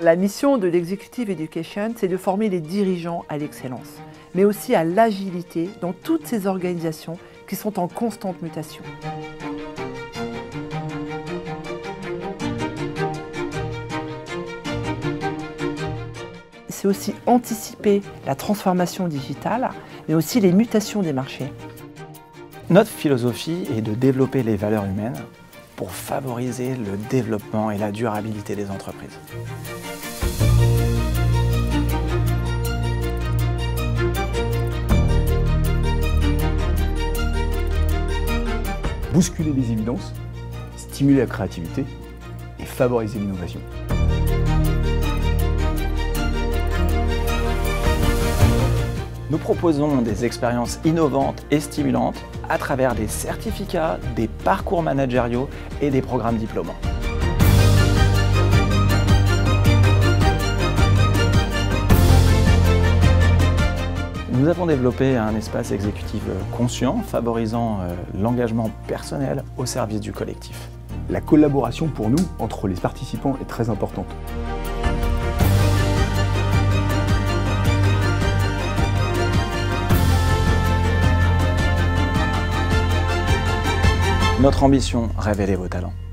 La mission de l'Executive Education, c'est de former les dirigeants à l'excellence, mais aussi à l'agilité dans toutes ces organisations qui sont en constante mutation. C'est aussi anticiper la transformation digitale, mais aussi les mutations des marchés. Notre philosophie est de développer les valeurs humaines pour favoriser le développement et la durabilité des entreprises. Bousculer les évidences, stimuler la créativité et favoriser l'innovation. Nous proposons des expériences innovantes et stimulantes à travers des certificats, des parcours managériaux et des programmes diplômants. Nous avons développé un espace exécutif conscient, favorisant l'engagement personnel au service du collectif. La collaboration pour nous, entre les participants, est très importante. Notre ambition, révéler vos talents.